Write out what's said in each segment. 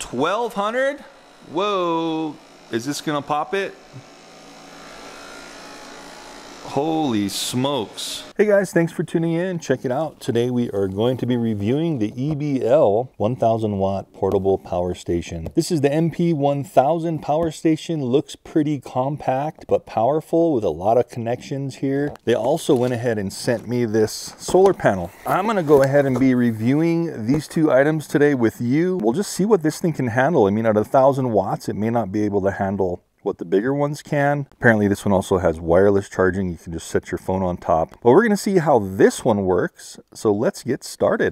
1200. Whoa, is this gonna pop it? Holy smokes. Hey guys, thanks for tuning in. Check it out. Today we are going to be reviewing the EBL 1000 watt portable power station. This is the MP1000 power station. Looks pretty compact but powerful with a lot of connections here. They also went ahead and sent me this solar panel. I'm gonna go ahead and be reviewing these two items today with you. We'll just see what this thing can handle. I mean, at 1000 watts, it may not be able to handle what the bigger ones can. Apparently this one also has wireless charging. You can just set your phone on top. But we're gonna see how this one works. So let's get started.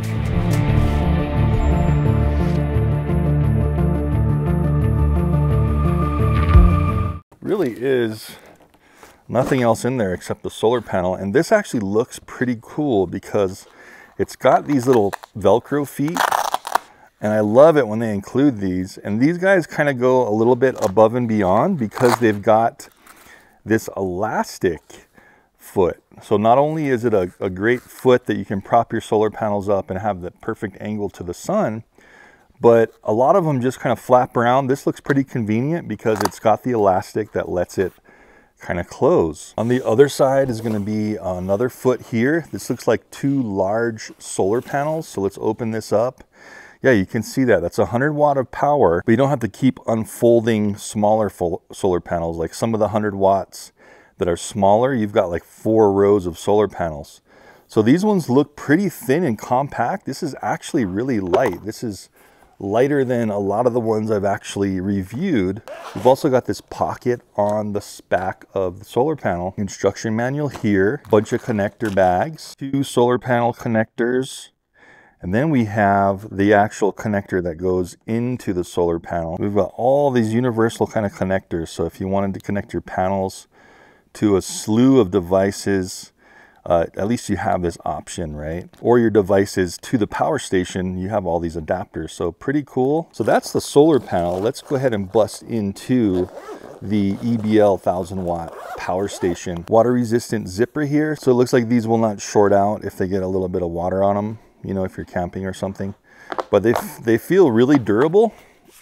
Really is nothing else in there except the solar panel. And this actually looks pretty cool because it's got these little Velcro feet. And I love it when they include these. And these guys kind of go a little bit above and beyond because they've got this elastic foot. So not only is it a great foot that you can prop your solar panels up and have the perfect angle to the sun, but a lot of them just kind of flap around. This looks pretty convenient because it's got the elastic that lets it kind of close. On the other side is going to be another foot here. This looks like two large solar panels. So let's open this up. Yeah, you can see that. That's 100 watt of power, but you don't have to keep unfolding smaller solar panels. Like some of the 100 watts that are smaller, you've got like 4 rows of solar panels. So these ones look pretty thin and compact. This is actually really light. This is lighter than a lot of the ones I've actually reviewed. We've also got this pocket on the back of the solar panel. Instruction manual here, bunch of connector bags, 2 solar panel connectors. And then we have the actual connector that goes into the solar panel. We've got all these universal kind of connectors. So if you wanted to connect your panels to a slew of devices, at least you have this option, right? Or your devices to the power station, you have all these adapters. So pretty cool. So that's the solar panel. Let's go ahead and bust into the EBL 1000 watt power station. Water resistant zipper here. So it looks like these will not short out if they get a little bit of water on them, you know, if you're camping or something. But they feel really durable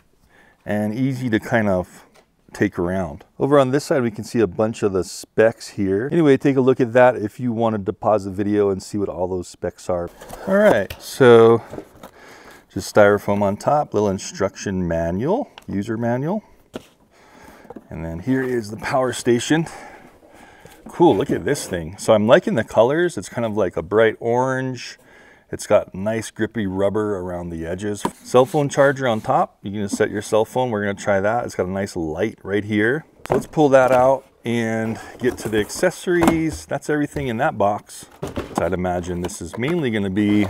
and easy to kind of take around. Over on this side, we can see a bunch of the specs here. Anyway, take a look at that if you wanted to pause the video and see what all those specs are. All right, so just styrofoam on top, little instruction manual, user manual. And then here is the power station. Cool, look at this thing. So I'm liking the colors. It's kind of like a bright orange. It's got nice grippy rubber around the edges. Cell phone charger on top. You can just set your cell phone. We're gonna try that. It's got a nice light right here. So let's pull that out and get to the accessories. That's everything in that box. So I'd imagine this is mainly gonna be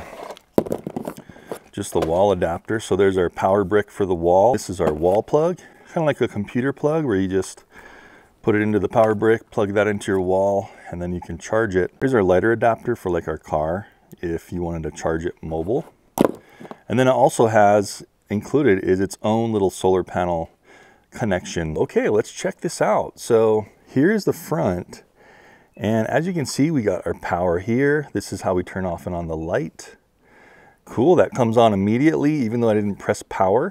just the wall adapter. So there's our power brick for the wall. This is our wall plug. Kind of like a computer plug where you just put it into the power brick, plug that into your wall, and then you can charge it. Here's our lighter adapter for like our car, if you wanted to charge it mobile. And then it also has included is its own little solar panel connection. Okay, let's check this out. So here's the front. And as you can see, we got our power here. This is how we turn off and on the light. Cool, that comes on immediately, even though I didn't press power.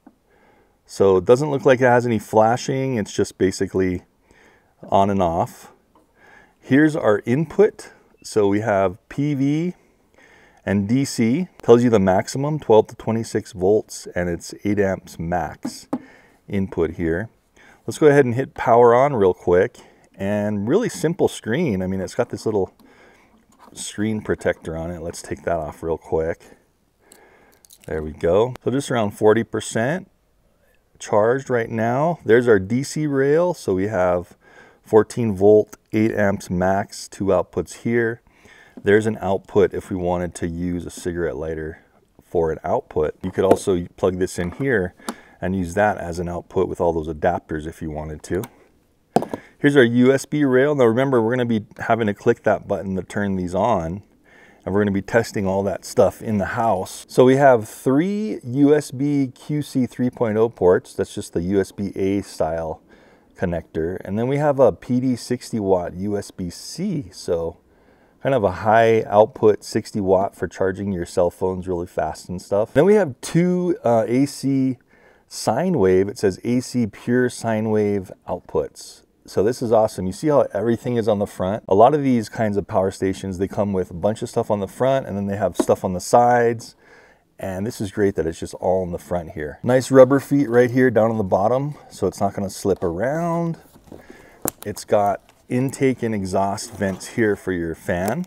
So it doesn't look like it has any flashing. It's just basically on and off. Here's our input. So we have PV and DC. Tells you the maximum, 12 to 26 volts, and it's 8 amps max input here. Let's go ahead and hit power on real quick. And really simple screen. I mean, it's got this little screen protector on it. Let's take that off real quick. There we go. So just around 40% charged right now. There's our DC rail. So we have 14 volt, 8 amps max, 2 outputs here. There's an output if we wanted to use a cigarette lighter for an output. You could also plug this in here and use that as an output with all those adapters if you wanted to. Here's our USB rail. Now remember, we're going to be having to click that button to turn these on. And we're going to be testing all that stuff in the house. So we have 3 USB QC 3.0 ports. That's just the USB-A style connector. And then we have a PD 60 watt USB-C. So Kind of a high output 60 watt for charging your cell phones really fast and stuff. Then we have two AC sine wave. It says AC pure sine wave outputs. So this is awesome. You see how everything is on the front? A lot of these kinds of power stations, they come with a bunch of stuff on the front and then they have stuff on the sides. And this is great that it's just all in the front here. Nice rubber feet right here down on the bottom, so it's not gonna slip around. It's got intake and exhaust vents here for your fan.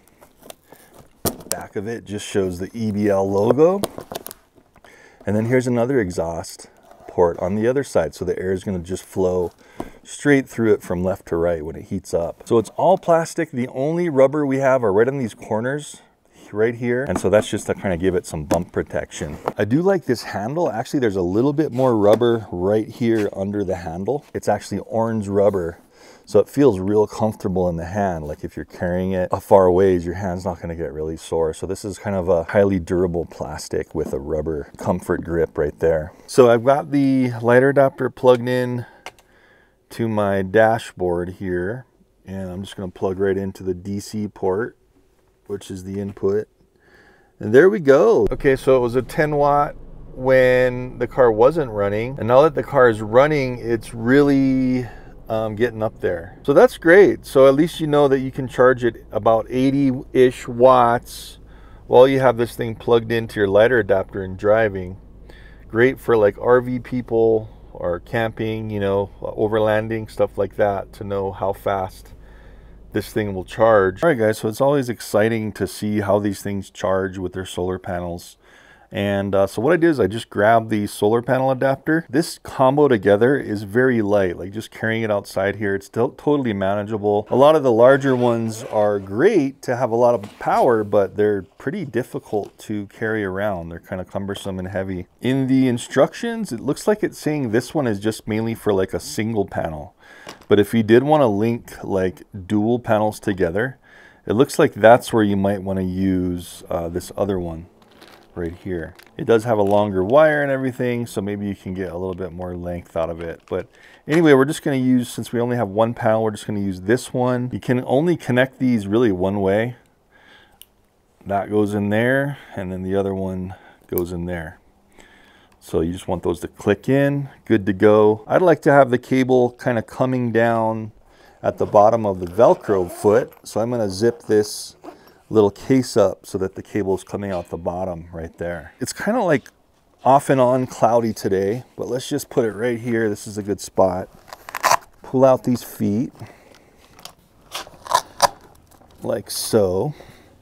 Back of it just shows the EBL logo. And then here's another exhaust port on the other side, so the air is gonna just flow straight through it from left to right when it heats up. So it's all plastic. The only rubber we have are right on these corners right here, and so that's just to kind of give it some bump protection. I do like this handle. Actually, there's a little bit more rubber right here under the handle. It's actually orange rubber, so it feels real comfortable in the hand. Like if you're carrying it a far ways, your hand's not going to get really sore. So this is kind of a highly durable plastic with a rubber comfort grip right there. So I've got the lighter adapter plugged in to my dashboard here, and I'm just going to plug right into the DC port, which is the input. And there we go. Okay, so it was a 10 watt when the car wasn't running, and now that the car is running, it's really getting up there. So that's great. So at least you know that you can charge it about 80-ish watts while you have this thing plugged into your lighter adapter and driving. Great for like RV people or camping, you know, overlanding, stuff like that, to know how fast this thing will charge. All right guys, so it's always exciting to see how these things charge with their solar panels. And so what I did is I just grabbed the solar panel adapter. This combo together is very light, like just carrying it outside here, it's still totally manageable. A lot of the larger ones are great to have a lot of power, but they're pretty difficult to carry around. They're kind of cumbersome and heavy. In the instructions, it looks like it's saying this one is just mainly for like a single panel. But if you did want to link like dual panels together, it looks like that's where you might want to use this other one right here. It does have a longer wire and everything, so maybe you can get a little bit more length out of it. But anyway, we're just going to use, since we only have one panel, we're just going to use this one. You can only connect these really one way. That goes in there, and then the other one goes in there. So you just want those to click in, good to go. I'd like to have the cable kind of coming down at the bottom of the Velcro foot. So I'm going to zip this little case up so that the cable is coming out the bottom right there. It's kind of like off and on cloudy today, but let's just put it right here. This is a good spot. Pull out these feet like so.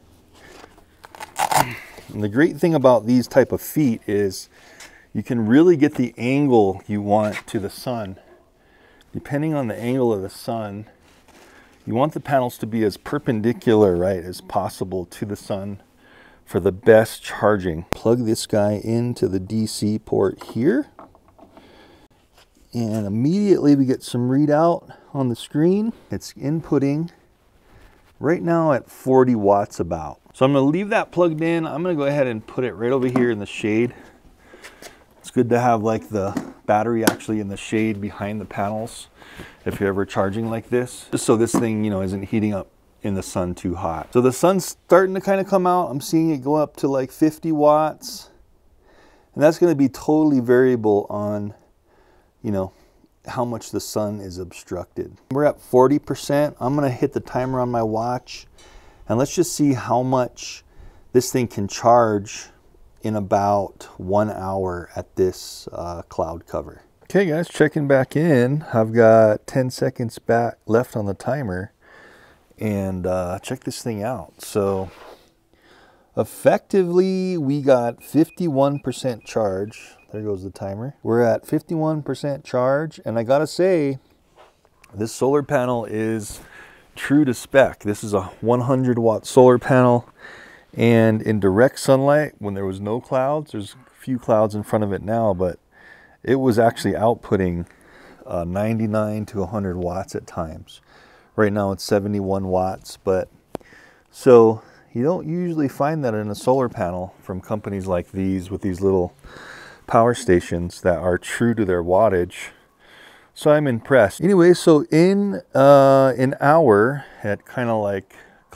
And the great thing about these type of feet is you can really get the angle you want to the sun. Depending on the angle of the sun, you want the panels to be as perpendicular, right, as possible to the sun for the best charging. Plug this guy into the DC port here, and immediately we get some readout on the screen. It's inputting right now at 40 watts about. So I'm going to leave that plugged in. I'm going to go ahead and put it right over here in the shade. It's good to have like the battery actually in the shade behind the panels if you're ever charging like this, just so this thing, you know, isn't heating up in the sun too hot. So the sun's starting to kind of come out. I'm seeing it go up to like 50 watts, and that's going to be totally variable on, you know, how much the sun is obstructed. We're at 40%. I'm going to hit the timer on my watch, and let's just see how much this thing can charge in about 1 hour at this cloud cover. Okay guys, checking back in. I've got 10 seconds back left on the timer, and check this thing out. So effectively we got 51% charge. There goes the timer. We're at 51% charge, and I gotta say, this solar panel is true to spec. This is a 100 watt solar panel, and in direct sunlight, when there was no clouds, there's a few clouds in front of it now, but it was actually outputting 99 to 100 watts at times. Right now it's 71 watts, but so you don't usually find that in a solar panel from companies like these with these little power stations that are true to their wattage. So I'm impressed. Anyway, so in an hour at kind of like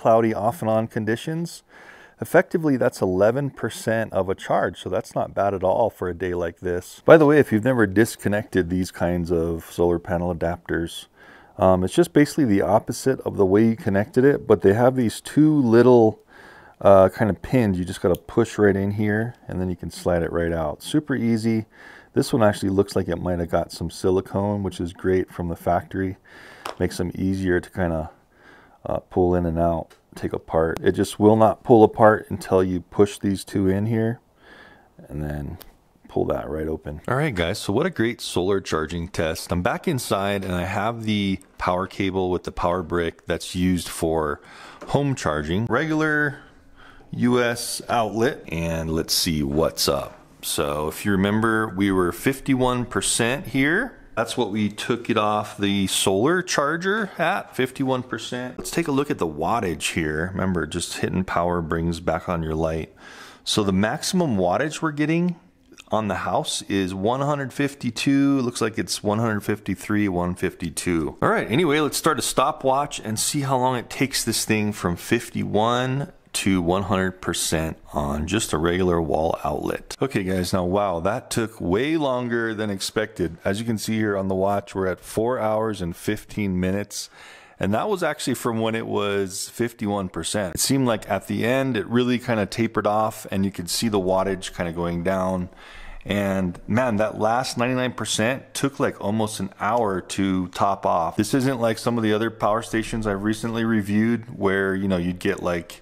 cloudy off and on conditions, effectively that's 11% of a charge. So that's not bad at all for a day like this. By the way, if you've never disconnected these kinds of solar panel adapters, it's just basically the opposite of the way you connected it, but they have these two little kind of pins. You just got to push right in here and then you can slide it right out. Super easy. This one actually looks like it might have got some silicone, which is great from the factory. Makes them easier to kind of pull in and out, take apart. It just will not pull apart until you push these two in here and then pull that right open. All right, guys, so what a great solar charging test. I'm back inside and I have the power cable with the power brick that's used for home charging. Regular US outlet, and let's see what's up. So if you remember, we were 51% here. That's what we took it off the solar charger at, 51%. Let's take a look at the wattage here. Remember, just hitting power brings back on your light. So the maximum wattage we're getting on the house is 152. It looks like it's 153, 152. All right, anyway, let's start a stopwatch and see how long it takes this thing from 51 to 100% on just a regular wall outlet. Okay guys, now wow, that took way longer than expected. As you can see here on the watch, we're at 4 hours and 15 minutes. And that was actually from when it was 51%. It seemed like at the end, it really kind of tapered off and you could see the wattage kind of going down. And man, that last 99% took like almost an hour to top off. This isn't like some of the other power stations I've recently reviewed where, you know, you'd get like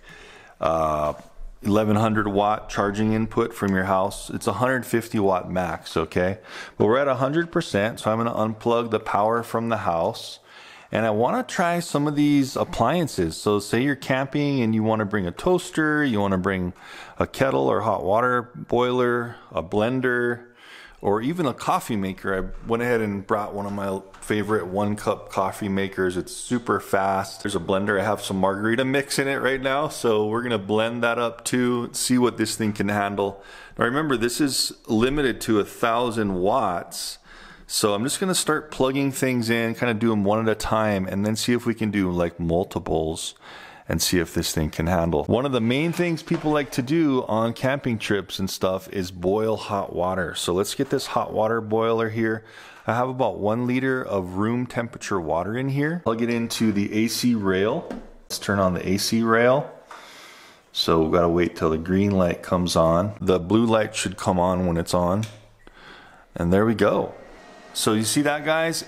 1100 watt charging input from your house. It's 150 watt max, okay? But we're at 100%, so I'm gonna unplug the power from the house. And I wanna try some of these appliances. So say you're camping and you wanna bring a toaster, you wanna bring a kettle or hot water boiler, a blender, or even a coffee maker. I went ahead and brought one of my favorite 1-cup coffee makers. It's super fast. There's a blender. I have some margarita mix in it right now, so we're gonna blend that up too, see what this thing can handle. Now remember, this is limited to 1,000 watts. So I'm just gonna start plugging things in, kind of do them one at a time, and then see if we can do like multiples and see if this thing can handle. One of the main things people like to do on camping trips and stuff is boil hot water. So let's get this hot water boiler here. I have about 1 liter of room temperature water in here. Plug it into the AC rail. Let's turn on the AC rail. So we've got to wait till the green light comes on. The blue light should come on when it's on. And there we go. So you see that, guys?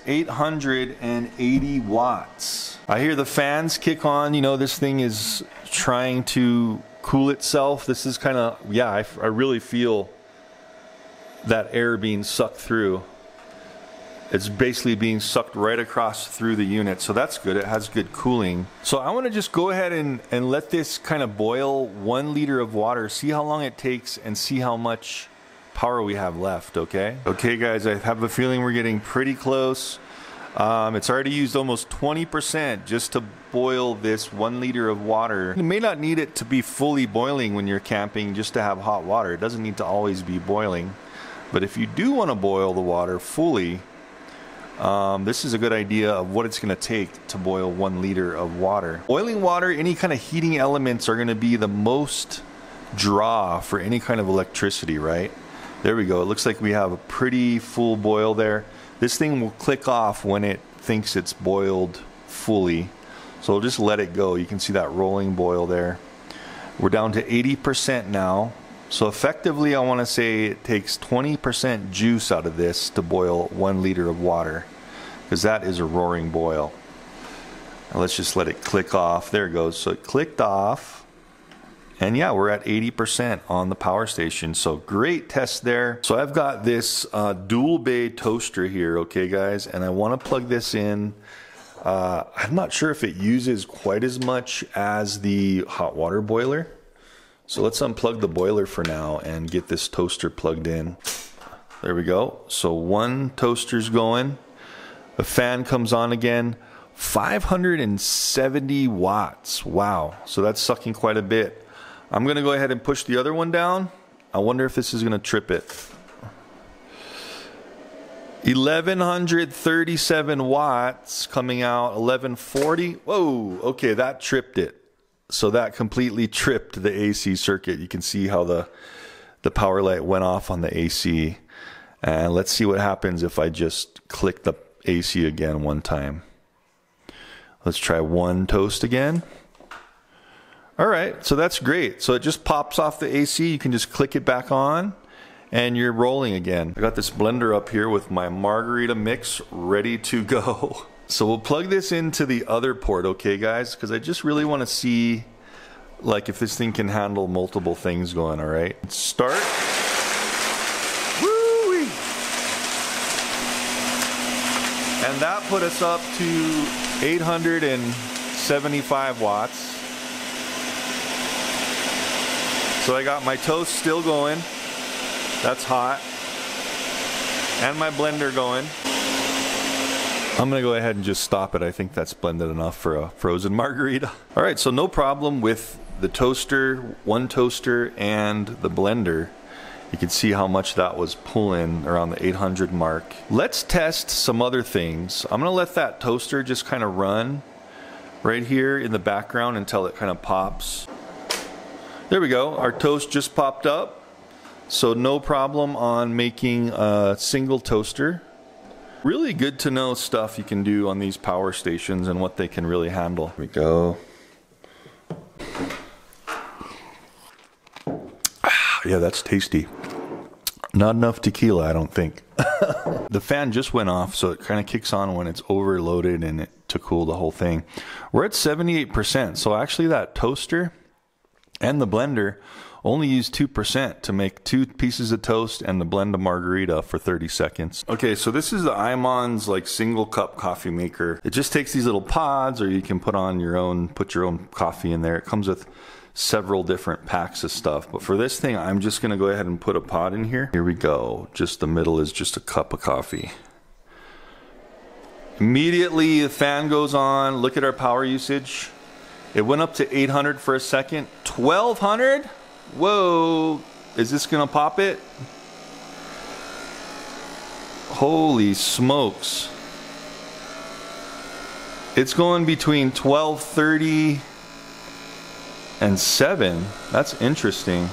880 watts. I hear the fans kick on. You know, this thing is trying to cool itself. This is kind of, yeah, I really feel that air being sucked through. It's basically being sucked right across through the unit. So that's good. It has good cooling. So I want to just go ahead and let this kind of boil 1 liter of water, see how long it takes, and see how much power we have left. Okay guys, I have a feeling we're getting pretty close. It's already used almost 20% just to boil this 1 liter of water. You may not need it to be fully boiling when you're camping just to have hot water. It doesn't need to always be boiling, but if you do want to boil the water fully, this is a good idea of what it's going to take to boil 1 liter of water. Boiling water, any kind of heating elements are going to be the most draw for any kind of electricity, right? There we go. It looks like we have a pretty full boil there. This thing will click off when it thinks it's boiled fully. So we'll just let it go. You can see that rolling boil there. We're down to 80% now. So effectively, I want to say it takes 20% juice out of this to boil 1 liter of water, because that is a roaring boil. Now let's just let it click off. There it goes. So it clicked off. And yeah, we're at 80% on the power station. So great test there. So I've got this dual bay toaster here, okay guys, and I want to plug this in. I'm not sure if it uses quite as much as the hot water boiler. So let's unplug the boiler for now and get this toaster plugged in. There we go. So 1 toaster's going. The fan comes on again. 570 watts. Wow. So that's sucking quite a bit. I'm going to go ahead and push the other one down. I wonder if this is going to trip it. 1137 watts coming out, 1140. Whoa, okay, that tripped it. So that completely tripped the AC circuit. You can see how the power light went off on the AC. And let's see what happens if I just click the AC again one time. Let's try one toast again. All right, so that's great. So it just pops off the AC. You can just click it back on and you're rolling again. I got this blender up here with my margarita mix ready to go. So we'll plug this into the other port, okay guys? Because I just really want to see like if this thing can handle multiple things going, all right? Start. Woo-wee. And that put us up to 875 watts. So I got my toast still going. That's hot. And my blender going. I'm gonna go ahead and just stop it. I think that's blended enough for a frozen margarita. All right, so no problem with the toaster, one toaster, and the blender. You can see how much that was pulling around the 800 mark. Let's test some other things. I'm gonna let that toaster just kind of run right here in the background until it kind of pops. There we go, our toast just popped up. So no problem on making a single toaster. Really good to know stuff you can do on these power stations and what they can really handle. Here we go. Yeah, that's tasty. Not enough tequila, I don't think. The fan just went off, so it kind of kicks on when it's overloaded and to cool the whole thing. We're at 78%, so actually that toaster and the blender only use 2% to make 2 pieces of toast and to blend a margarita for 30 seconds. Okay, so this is the Iman's like single cup coffee maker. It just takes these little pods, or you can put your own coffee in there. It comes with several different packs of stuff, but for this thing I'm just gonna go ahead and put a pod in here. Here we go. Just the middle is just a cup of coffee. Immediately the fan goes on. Look at our power usage. It went up to 800 for a second. 1200. Whoa, is this gonna pop it? Holy smokes. It's going between 1230 and 7. That's interesting.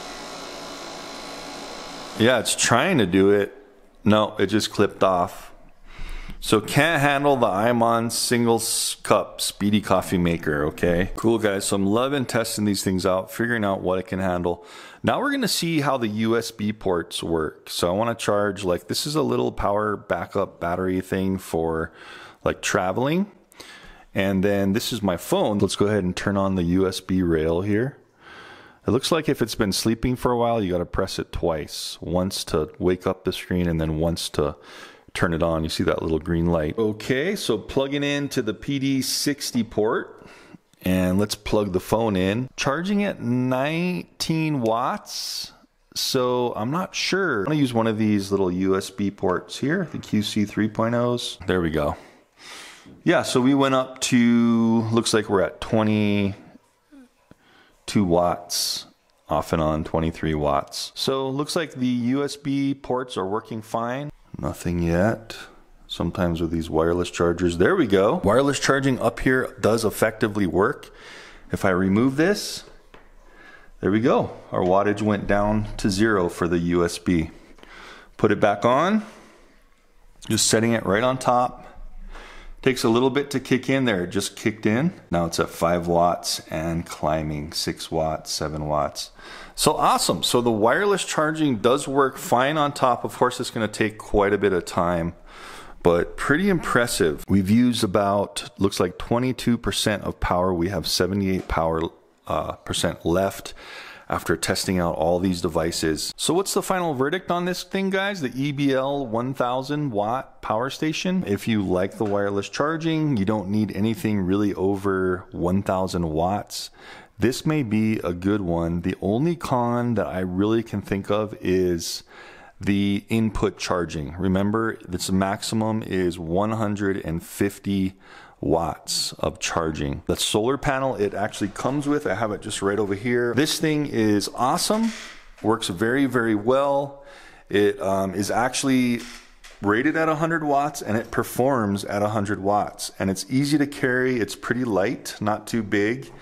Yeah, it's trying to do it. No, it just clipped off. So can't handle the Iman single cup speedy coffee maker, okay? Cool guys, so I'm loving testing these things out, figuring out what it can handle. Now we're gonna see how the USB ports work. So I wanna charge, like this is a little power backup battery thing for like traveling. And then this is my phone. Let's go ahead and turn on the USB rail here. It looks like if it's been sleeping for a while, you gotta press it twice. Once to wake up the screen and then once to turn it on. You see that little green light. Okay, so plugging into the PD60 port, and let's plug the phone in. Charging at 19 watts, so I'm not sure. I'm gonna use one of these little USB ports here, the QC 3.0s. There we go. Yeah, so we went up to, looks like we're at 22 watts. Off and on, 23 watts. So looks like the USB ports are working fine. Nothing yet. Sometimes with these wireless chargers, there we go. Wireless charging up here does effectively work. If I remove this, there we go. Our wattage went down to 0 for the USB. Put it back on, just setting it right on top. Takes a little bit to kick in there, it just kicked in. Now it's at 5 watts and climbing, 6 watts, 7 watts. So awesome, so the wireless charging does work fine on top. Of course, it's gonna take quite a bit of time, but pretty impressive. We've used about, looks like 22% of power. We have 78% left after testing out all these devices. So what's the final verdict on this thing, guys? The EBL 1000 watt power station. If you like the wireless charging, you don't need anything really over 1000 watts. This may be a good one. The only con that I really can think of is the input charging. Remember, its maximum is 150 watts of charging. The solar panel it actually comes with, I have it just right over here. This thing is awesome, works very, very well. It is actually rated at 100 watts and it performs at 100 watts. And it's easy to carry, it's pretty light, not too big.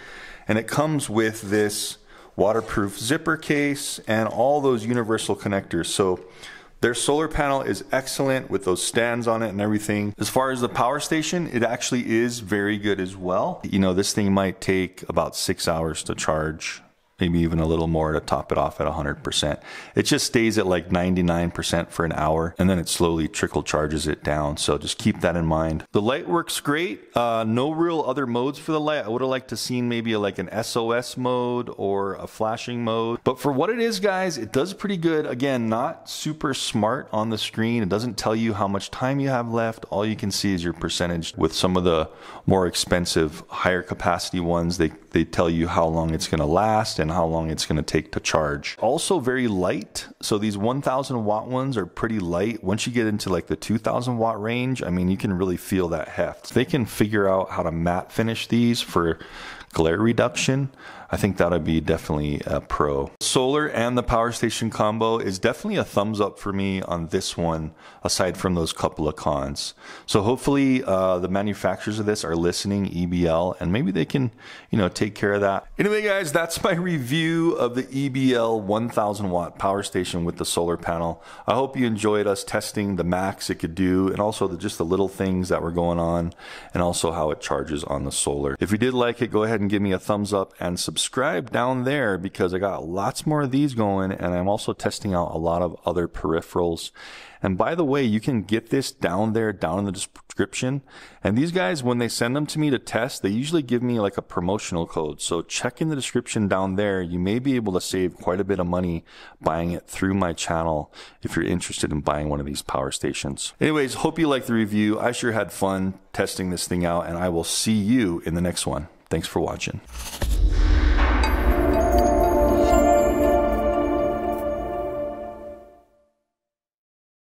And it comes with this waterproof zipper case and all those universal connectors. So their solar panel is excellent with those stands on it and everything. As far as the power station, it actually is very good as well. You know, this thing might take about 6 hours to charge, maybe even a little more to top it off at 100%. It just stays at like 99% for an hour, and then it slowly trickle charges it down. So just keep that in mind. The light works great. No real other modes for the light. I would have liked to seen maybe like an SOS mode or a flashing mode. But for what it is, guys, it does pretty good. Again, not super smart on the screen. It doesn't tell you how much time you have left. All you can see is your percentage. With some of the more expensive, higher capacity ones, they tell you how long it's going to last and how long it's going to take to charge. Also very light. So these 1000 watt ones are pretty light. Once you get into like the 2000 watt range, I mean, you can really feel that heft. If they can figure out how to matte finish these for glare reduction, I think that'll be definitely a pro. Solar and the power station combo is definitely a thumbs up for me on this one, aside from those couple of cons. So hopefully the manufacturers of this are listening, EBL, and maybe they can, you know, take care of that. Anyway, guys, that's my review of the EBL 1000 watt power station with the solar panel. I hope you enjoyed us testing the max it could do, and also just the little things that were going on, and also how it charges on the solar. If you did like it, go ahead and give me a thumbs up and subscribe down there, because I got lots more of these going, and I'm also testing out a lot of other peripherals. And by the way, you can get this down there, down in the description. And these guys, when they send them to me to test, they usually give me like a promotional code. So check in the description down there. You may be able to save quite a bit of money buying it through my channel if you're interested in buying one of these power stations. Anyways, hope you liked the review. I sure had fun testing this thing out, and I will see you in the next one. Thanks for watching.